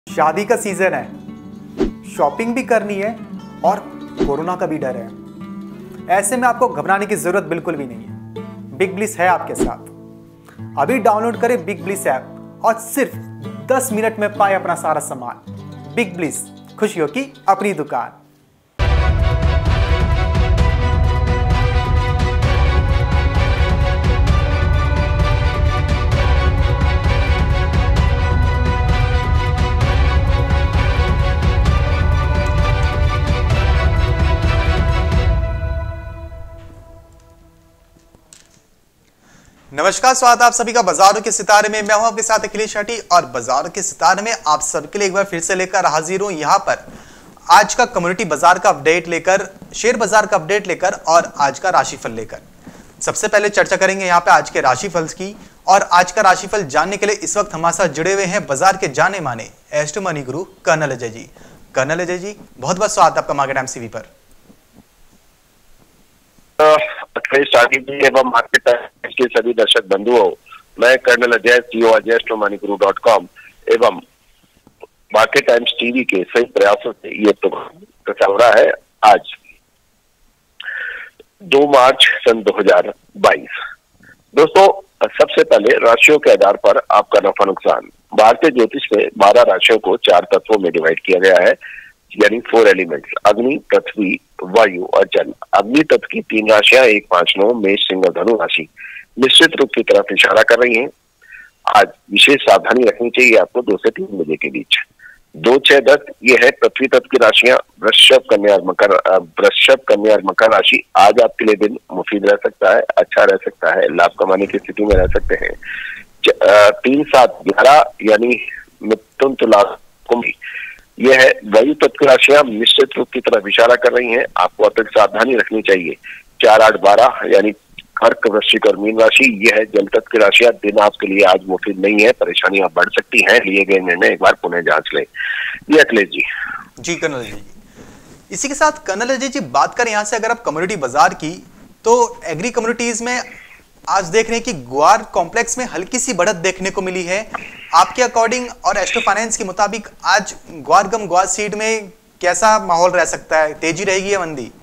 शादी का सीजन है, शॉपिंग भी करनी है और कोरोना का भी डर है। ऐसे में आपको घबराने की जरूरत बिल्कुल भी नहीं है। बिग ब्लिस है आपके साथ। अभी डाउनलोड करें बिग ब्लिस ऐप और सिर्फ 10 मिनट में पाए अपना सारा सामान। बिग ब्लिस, खुशियों की अपनी दुकान। नमस्कार, स्वागत आप सभी का बाजारों के सितारे में। मैं हूं आपके साथ अखिलेश शेट्टी और बाजारों के सितारे में आप सबके लिए एक बार फिर से लेकर हाजिर हूं यहां पर आज का कम्युनिटी बाजार का अपडेट लेकर, शेयर बाजार का अपडेट लेकर और आज का राशिफल लेकर। सबसे पहले चर्चा करेंगे यहां पे आज के राशिफल की। और आज का राशिफल जानने के लिए इस वक्त हमारे साथ जुड़े हुए हैं बाजार के जाने माने astro money guru colonel Ajay ji. Colonel Ajay ji, बहुत बहुत स्वागत आपका मार्केट टाइम्स टीवी पर। एवं मार्केट टाइम्स के सभी दर्शक बंधुओं, मैं colonel Ajay, CEO Ajay astromoniguru.com एवं मार्केट टाइम्स टीवी के सही प्रयासों से ये प्रोग्राम चल रहा है। आज 2 मार्च सन 2022। दोस्तों, सबसे पहले राशियों के आधार पर आपका नफा नुकसान। भारतीय ज्योतिष में 12 राशियों को 4 तत्वों में डिवाइड किया गया है, यानी 4 एलिमेंट्स: अग्नि, पृथ्वी, वायु और जल। अग्नि तत्व की 3 राशियां 1, 5, 9 मेष, सिंह और धनु राशि निश्चित रूप की तरफ इशारा कर रही हैं। आज विशेष सावधानी रखनी चाहिए आपको 2 से 3 बजे के बीच। 2, 6, 10 ये है पृथ्वी तत्व की राशियां वृषभ, कन्या और मकर राशि। आज आपके लिए दिन मुफीद रह सकता है, अच्छा रह सकता है, लाभ कमाने की स्थिति में रह सकते हैं। 3, 7, 11 यानी मिथुन, तुला, कुंभ यह है वायु तत्व की राशियां निश्चित रूप की तरफ इशारा कर रही हैं। आपको अतिरिक्त सावधानी रखनी चाहिए। 4, 8, 12 यानी कर्क, वृश्चिक और मीन राशि यह है जल तत्व की राशियां। दिन आपके लिए आज मुफीद नहीं है, परेशानियां बढ़ सकती हैं। लिए गए निर्णय एक बार पुनः जांच लें। ये अखिलेश जी। जी कर्नल जी, इसी के साथ कर्नल अजय जी बात करें यहाँ से अगर आप कम्युनिटी बाजार की, तो एग्री कम्युनिटीज में आज देख रहे हैं कि ग्वार कॉम्प्लेक्स में हल्की सी बढ़त देखने को मिली है। आपके अकॉर्डिंग और एस्ट्रो फाइनेंस के मुताबिक आज ग्वार सीड में कैसा माहौल रह सकता है? तेजी रहेगी या मंदी?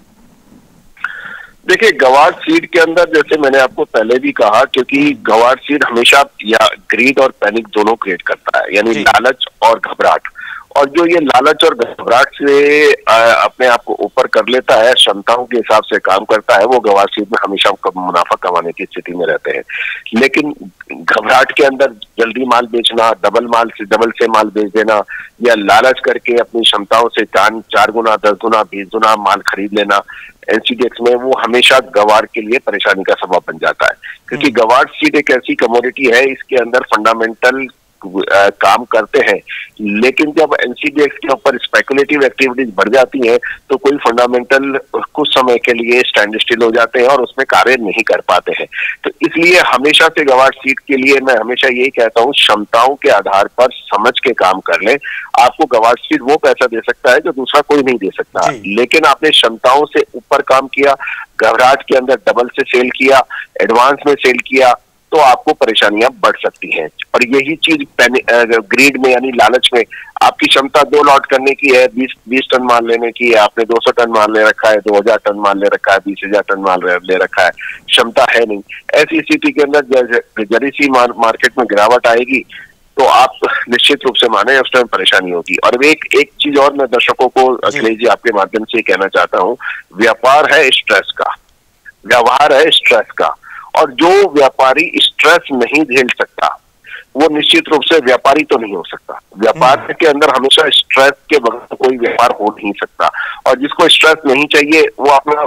देखिए, गवार सीड के अंदर जैसे मैंने आपको पहले भी कहा, क्योंकि गवार सीड हमेशा या ग्रीड और पैनिक दोनों क्रिएट करता है, यानी लालच और घबराहट। और जो ये लालच और घबराहट से अपने आप को ऊपर कर लेता है, क्षमताओं के हिसाब से काम करता है, वो गवार सीड में हमेशा मुनाफा कमाने की स्थिति में रहते हैं। लेकिन घबराहट के अंदर जल्दी माल बेचना, डबल से माल बेच देना, या लालच करके अपनी क्षमताओं से 4 गुना, 10 गुना, 20 गुना माल खरीद लेना एनसीडीएक्स में, वो हमेशा गवार के लिए परेशानी का सबब बन जाता है। क्योंकि गवार सीड एक ऐसी कमोडिटी है, इसके अंदर फंडामेंटल काम करते हैं, लेकिन जब एनसीडीएक्स के ऊपर स्पेकुलेटिव एक्टिविटीज बढ़ जाती हैं तो कोई फंडामेंटल कुछ समय के लिए स्टैंड स्टिल हो जाते हैं और उसमें कार्य नहीं कर पाते हैं। तो इसलिए हमेशा से गवार सीट के लिए मैं हमेशा यही कहता हूँ, क्षमताओं के आधार पर समझ के काम कर लें। आपको गवार सीट वो पैसा दे सकता है जो दूसरा कोई नहीं दे सकता, लेकिन आपने क्षमताओं से ऊपर काम किया, घबराहट के अंदर डबल से सेल किया, एडवांस में सेल किया, तो आपको परेशानियां बढ़ सकती हैं। और यही चीज ग्रीड में यानी लालच में, आपकी क्षमता 2 लॉट करने की है, 20 टन माल लेने की है, आपने 200 टन माल ले रखा है, 2000 टन माल ले रखा है, 20,000 टन माल ले रखा है, क्षमता है नहीं। ऐसी स्थिति के अंदर जरी सी मार्केट में गिरावट आएगी तो आप निश्चित रूप से माने उस टाइम परेशानी होगी। और एक चीज और मैं दर्शकों को अखिलेश जी आपके माध्यम से कहना चाहता हूँ, व्यापार है स्ट्रेस का, व्यवहार है स्ट्रेस का, और जो व्यापारी स्ट्रेस नहीं झेल सकता वो निश्चित रूप से व्यापारी तो नहीं हो सकता। व्यापार के अंदर हमेशा स्ट्रेस के बगैर कोई व्यापार हो नहीं सकता। और जिसको स्ट्रेस नहीं चाहिए वो अपना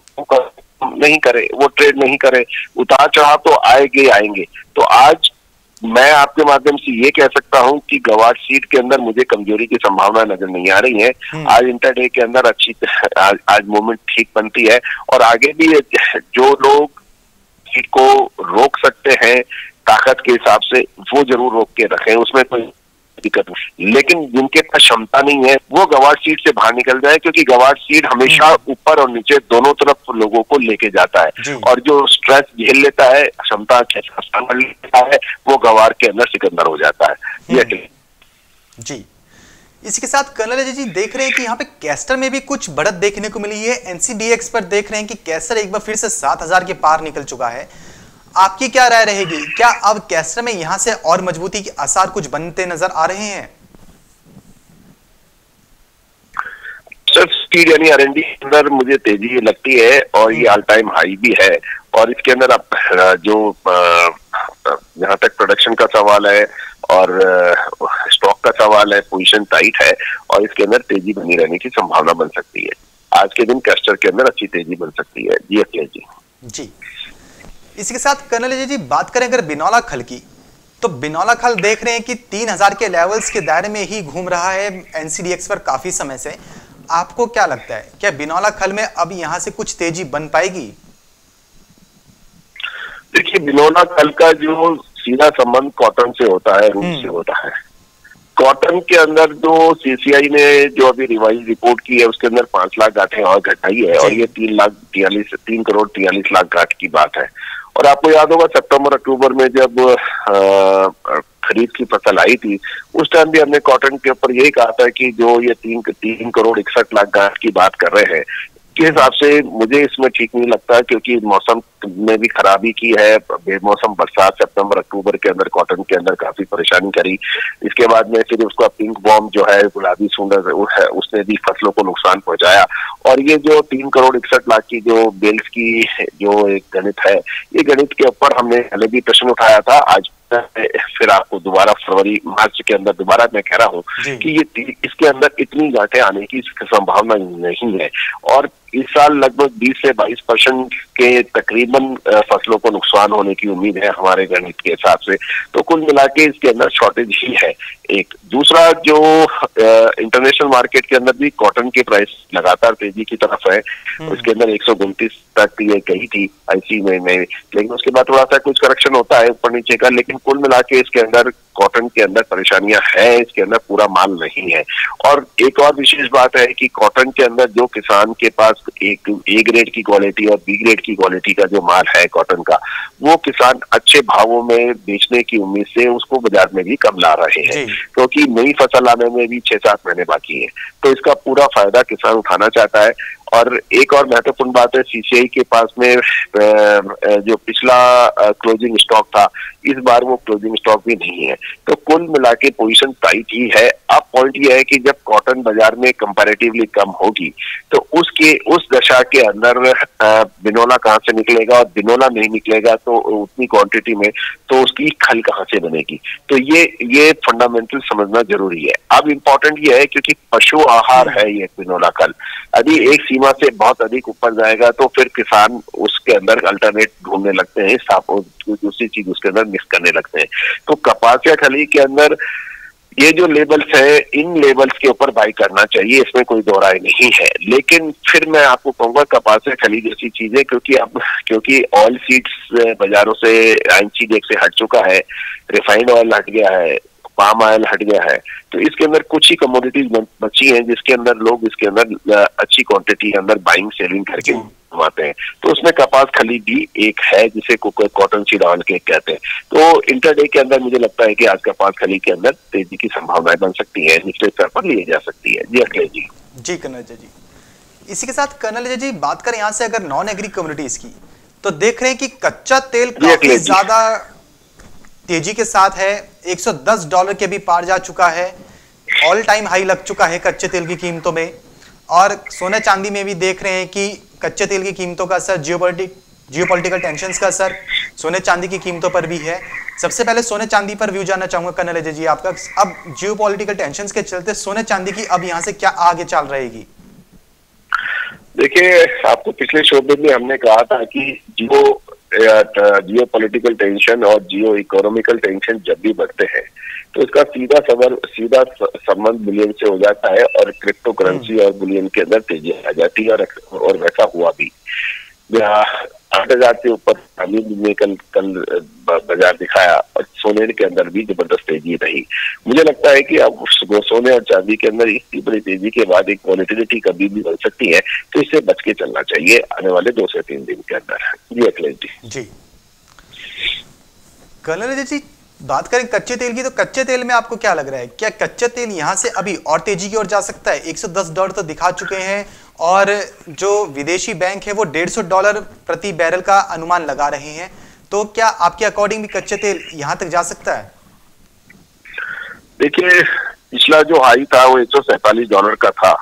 नहीं करे, वो ट्रेड नहीं करे, उतार चढ़ाव तो आएंगे। तो आज मैं आपके माध्यम से ये कह सकता हूं कि गवार सीट के अंदर मुझे कमजोरी की संभावना नजर नहीं आ रही है। आज इंटरडे के अंदर अच्छी आज मूवमेंट ठीक बनती है, और आगे भी जो लोग सीट को रोक सकते हैं ताकत के हिसाब से वो जरूर रोक के रखें, उसमें कोई दिक्कत नहीं। लेकिन जिनके पास क्षमता नहीं है वो गवार सीट से बाहर निकल जाए, क्योंकि गवार सीट हमेशा ऊपर और नीचे दोनों तरफ लोगों को लेके जाता है। और जो स्ट्रेस झेल लेता है, क्षमता लेता है, वो गवार के अंदर सिकंदर हो जाता है। जी इसी के साथ कर्नल अजय जी देख रहे हैं कि यहाँ पे कैस्टर में भी कुछ बढ़त देखने को मिली है। एनसीडीएक्स पर देख रहे हैं कि कैस्टर एक बार फिर से 7000 के पार निकल चुका है। आपकी क्या राय रहेगी, क्या अब कैस्टर में यहां से और मजबूती के आसार कुछ बनते नजर आ रहे हैं? सर स्पीड यानी आरएनडी के अंदर मुझे तेजी लगती है और ये ऑल टाइम हाई भी है। और इसके अंदर आप जो जहां तक प्रोडक्शन का सवाल है और स्टॉक का सवाल है, पोजीशन टाइट है और इसके अंदर तेजी बनी रहने की संभावना बन सकती है। आज के दिन कैस्टर के अंदर अच्छी तेजी बन सकती है। जी अखिलेश जी। जी, इसी के साथ कर्नल अजय जी बात करें अगर बिनौला खल की, तो बिनौला खल देख रहे हैं कि 3000 के लेवल्स के दायरे में ही घूम रहा है एनसीडीएक्स पर काफी समय से। आपको क्या लगता है, क्या बिनौला खल में अब यहां से कुछ तेजी बन पाएगी? देखिए, बिनौला खल का जो सीधा संबंध कॉटन से होता है, रूट से होता है। कॉटन के अंदर जो सीसीआई ने जो अभी रिवाइज रिपोर्ट की है उसके अंदर 5 लाख गांठें और घटाई है और ये 3 करोड़ 43 लाख गांठ की बात है। और आपको याद होगा सितंबर अक्टूबर में जब खरीद की फसल आई थी उस टाइम भी हमने कॉटन के ऊपर यही कहा था कि जो ये 3 करोड़ 61 लाख गांठ की बात कर रहे हैं के हिसाब से मुझे इसमें ठीक नहीं लगता, क्योंकि मौसम में भी खराबी की है। बेमौसम बरसात सितंबर अक्टूबर के अंदर कॉटन के अंदर काफी परेशानी करी। इसके बाद में फिर उसका पिंक बॉम्ब जो है, गुलाबी सूंड है, उसने भी फसलों को नुकसान पहुंचाया। और ये जो 3 करोड़ 61 लाख की जो बेल्स की जो एक गणित है, ये गणित के ऊपर हमने पहले भी प्रश्न उठाया था। आज फिर आपको दोबारा फरवरी मार्च के अंदर दोबारा मैं कह रहा हूँ कि ये इसके अंदर इतनी गांठें आने की संभावना नहीं है। और इस साल लगभग 20 से 22% के तकरीबन फसलों को नुकसान होने की उम्मीद है हमारे गणित के हिसाब से। तो कुल मिला के इसके अंदर शॉर्टेज ही है। एक दूसरा जो इंटरनेशनल मार्केट के अंदर भी कॉटन के प्राइस लगातार तेजी की तरफ है। उसके अंदर 129 तक ये गई थी आईसी में, लेकिन उसके बाद थोड़ा सा कुछ करेक्शन होता है ऊपर नीचे का। लेकिन कुल मिला के इसके अंदर कॉटन के अंदर परेशानियां हैं, इसके अंदर पूरा माल नहीं है। और एक और विशेष बात है कि कॉटन के अंदर जो किसान के पास एक ए ग्रेड की क्वालिटी और बी ग्रेड की क्वालिटी का जो माल है कॉटन का, वो किसान अच्छे भावों में बेचने की उम्मीद से उसको बाजार में भी कम ला रहे हैं, क्योंकि नई फसल आने में भी 6-7 महीने बाकी है। तो इसका पूरा फायदा किसान उठाना चाहता है। और एक और महत्वपूर्ण बात है, सीसीआई के पास में जो पिछला क्लोजिंग स्टॉक था, इस बार वो क्लोजिंग स्टॉक भी नहीं है। तो कुल मिला के पोजिशन टाइट ही है। अब पॉइंट ये है कि जब कॉटन बाजार में कंपैरेटिवली कम होगी तो उस दशा के अंदर बिनौला कहाँ से निकलेगा, और बिनौला नहीं निकलेगा तो उतनी क्वांटिटी में तो उसकी खल कहाँ से बनेगी। तो ये फंडामेंटल समझना जरूरी है। अब इम्पोर्टेंट ये है क्योंकि पशु आहार है ये बिनौला खल, यदि एक सीमा से बहुत अधिक ऊपर जाएगा तो फिर किसान उसके अंदर अल्टरनेट ढूंढने लगते हैं, दूसरी चीज उसके अंदर मिक्स करने लगते हैं। तो कपास या खली के अंदर ये जो लेबल्स है, इन लेबल्स के ऊपर बाई करना चाहिए, इसमें कोई दो राय नहीं है। लेकिन फिर मैं आपको कहूंगा कपास या खली जैसी चीजें, क्योंकि ऑयल सीड्स बाजारों से एनसीडीएक्स से हट चुका है, रिफाइंड ऑयल हट गया है, पाम ऑयल हट गया है, तो इसके अंदर कुछ ही कमोडिटीज बची हैं जिसके अंदर लोग इसके अंदर अच्छी क्वांटिटी अंदर बाइंग सेलिंग करके कमाते हैं। तो उसमें कपास खली भी एक है जिसे कॉटन सीड ऑयल के कहते हैं। तो इंटरडे के अंदर मुझे लगता है कि आज कपास खली के अंदर तेजी की संभावनाएं बन सकती है, निचले स्तर पर लिए जा सकती है। जी अखिलेश जी। जी कर्नल अजय जी। इसी के साथ कर्नल अजय जी बात करें यहाँ से अगर नॉन एग्री कम्युनिटीज की, तो देख रहे हैं कि कच्चा तेल काफी ज्यादा तेजी के साथ है, $110 के भी पार जा चुका है, ऑल टाइम हाई लग चुका है कच्चे तेल की कीमतों में। और सोने चांदी में भी देख रहे हैं कि कच्चे तेल की कीमतों का असर, जियोपॉलिटिकल टेंशंस का असर सोने चांदी की कीमतों पर भी है। सबसे पहले सोने चांदी पर व्यू जानना चाहूंगा कर्नल अजय जी आपका। अब जियोपॉलिटिकल टेंशंस के चलते सोने चांदी की अब यहां से क्या आगे चाल रहेगी? देखिए, आपको पिछले शो में भी हमने कहा था कि जियो पॉलिटिकल टेंशन और जियो इकोनॉमिकल टेंशन जब भी बढ़ते हैं तो इसका सीधा संबंध बुलियन से हो जाता है और क्रिप्टो करेंसी और बुलियन के अंदर तेजी आ जाती है। और वैसा हुआ भी। 8,000 से ऊपर ने कल बाजार दिखाया और सोने के अंदर भी जबरदस्त तेजी रही। मुझे लगता है कि अब सोने और चांदी के अंदर इतनी बड़ी तेजी के बाद एक वॉलेटिलिटी कभी भी बन सकती है, तो इससे बच के चलना चाहिए आने वाले 2 से 3 दिन के अंदर। जी अखिलेश जी। जी कर्नल अजय जी, बात करें कच्चे तेल की, तो कच्चे तेल में आपको क्या लग रहा है, क्या कच्चा तेल यहां से अभी और तेजी की ओर जा सकता है? $110 तो दिखा चुके हैं और जो विदेशी बैंक है वो $150 प्रति बैरल का अनुमान लगा रहे हैं। तो क्या आपके अकॉर्डिंग भी कच्चे तेल यहां तक जा सकता है? देखिए, पिछला जो हाई था वो $147 का था।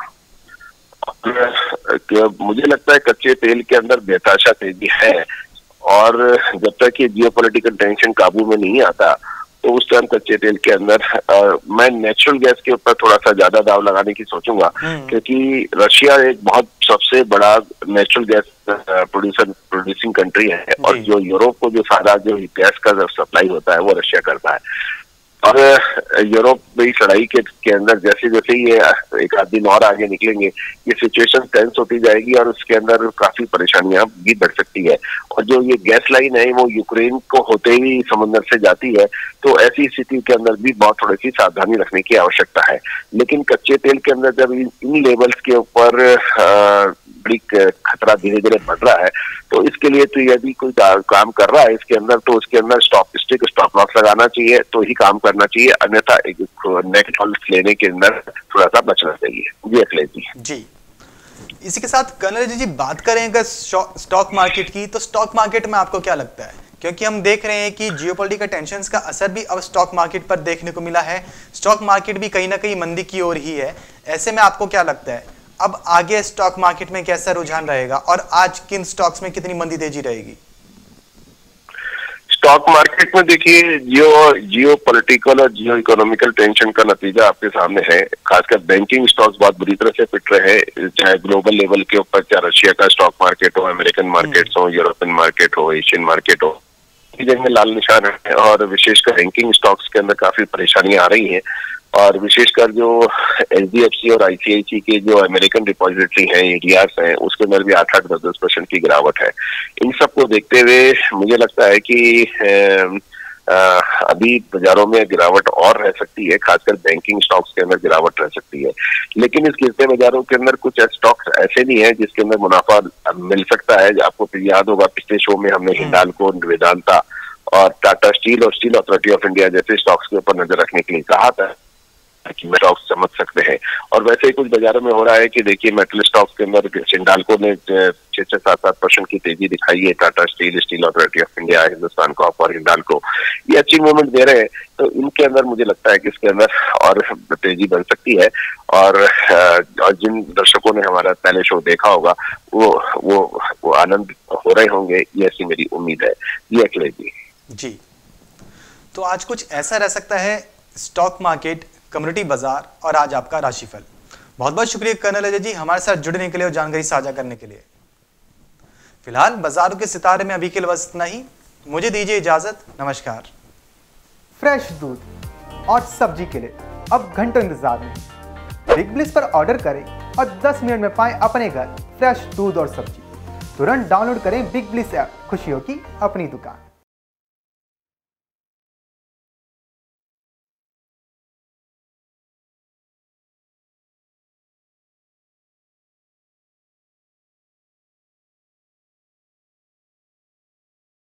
मुझे लगता है कच्चे तेल के अंदर बेतहाशा तेजी है, और जब तक ये जियोपॉलिटिकल टेंशन काबू में नहीं आता तो उस टाइम कच्चे तेल के अंदर मैं नेचुरल गैस के ऊपर थोड़ा सा ज्यादा दाव लगाने की सोचूंगा, क्योंकि रशिया एक बहुत सबसे बड़ा नेचुरल गैस प्रोड्यूसिंग कंट्री है, और जो यूरोप को जो सारा जो गैस का सप्लाई होता है वो रशिया करता है। और यूरोप में इस लड़ाई के अंदर जैसे जैसे ये एक आध दिन और आगे निकलेंगे, ये सिचुएशन टेंस होती जाएगी और उसके अंदर काफी परेशानियां भी बढ़ सकती है। और जो ये गैस लाइन है वो यूक्रेन को होते ही समुद्र से जाती है, तो ऐसी स्थिति के अंदर भी बहुत थोड़ी सी सावधानी रखने की आवश्यकता है। लेकिन कच्चे तेल के अंदर जब इन लेवल्स के ऊपर बड़ी खतरा धीरे धीरे बढ़ रहा है, तो इसके लिए तो यदि कोई काम कर रहा है इसके अंदर, तो उसके अंदर स्टॉप लॉस लगाना चाहिए, तो ही काम करना चाहिए, अन्यथा एक नेट हॉल्स लेने के अंदर थोड़ा सा बचना चाहिए। जी अखिलेश जी, इसी के साथ कर्नल जी बात करें अगर स्टॉक मार्केट की, तो स्टॉक मार्केट में आपको क्या लगता है? क्योंकि हम देख रहे हैं कि जियोपॉलिटिकल टेंशंस का असर भी अब स्टॉक मार्केट पर देखने को मिला है। स्टॉक मार्केट भी कहीं ना कहीं मंदी की ओर ही है। ऐसे में आपको क्या लगता है अब आगे स्टॉक मार्केट में कैसा रुझान रहेगा और आज किन स्टॉक्स में कितनी मंदी तेजी रहेगी? स्टॉक मार्केट में देखिए, जियो पॉलिटिकल और जियो इकोनॉमिकल टेंशन का नतीजा आपके सामने है। खासकर बैंकिंग स्टॉक्स बहुत बुरी तरह से पिट रहे हैं, चाहे ग्लोबल लेवल के ऊपर, चाहे रशिया का स्टॉक मार्केट हो, अमेरिकन मार्केट्स हो, यूरोपियन मार्केट हो, एशियन मार्केट हो, जगह लाल निशान है। और विशेषकर बैंकिंग स्टॉक्स के अंदर काफी परेशानियां आ रही हैं, और विशेषकर जो HDFC और ICICI के जो अमेरिकन डिपॉजिटरी हैं, ADRs हैं, उसके अंदर भी 8-10% की गिरावट है। इन सबको देखते हुए मुझे लगता है कि अभी बाजारों में गिरावट और रह सकती है, खासकर बैंकिंग स्टॉक्स के अंदर गिरावट रह सकती है। लेकिन इस गिरते बाजारों के अंदर कुछ स्टॉक्स ऐसे नहीं है जिसके अंदर मुनाफा मिल सकता है। आपको याद होगा पिछले शो में हमने हिंडाल्को, वेदांता और टाटा स्टील और स्टील अथॉरिटी ऑफ इंडिया जैसे स्टॉक्स के ऊपर नजर रखने के लिए कहा था कि स्टॉक्स समझ सकते हैं। और वैसे ही कुछ बाजारों में हो रहा है कि देखिए मेटल स्टॉक्स के अंदर हिंडाल्को ने 6-7% की तेजी दिखाई है। Tata steel, steel authority of India, Hindustan copper और हिंडाल्को ये अच्छी मूवमेंट दे रहे हैं, तो इनके अंदर मुझे लगता है कि इसके अंदर और तेजी बन सकती है। और जिन दर्शकों ने हमारा पहले शो देखा होगा वो आनंद हो रहे होंगे, ये ऐसी मेरी उम्मीद है। ये अखिलेश जी, तो आज कुछ ऐसा रह सकता है स्टॉक मार्केट, कम्युनिटी बाजार और आज आपका राशिफल। बहुत बहुत शुक्रिया कर्नल अजय जी हमारे साथ जुड़ने के लिए और जानकारी साझा करने के लिए। फिलहाल बाजारों के सितारे में अभी के लिए बस इतना ही। मुझे दीजिए इजाजत, नमस्कार। फ्रेश दूध और सब्जी के लिए अब घंटों इंतजार नहीं, बिग ब्लिस पर ऑर्डर करें और 10 मिनट में पाएं अपने घर फ्रेश दूध और सब्जी। तुरंत डाउनलोड करें बिग ब्लिस ऐप, खुशियों की अपनी दुकान।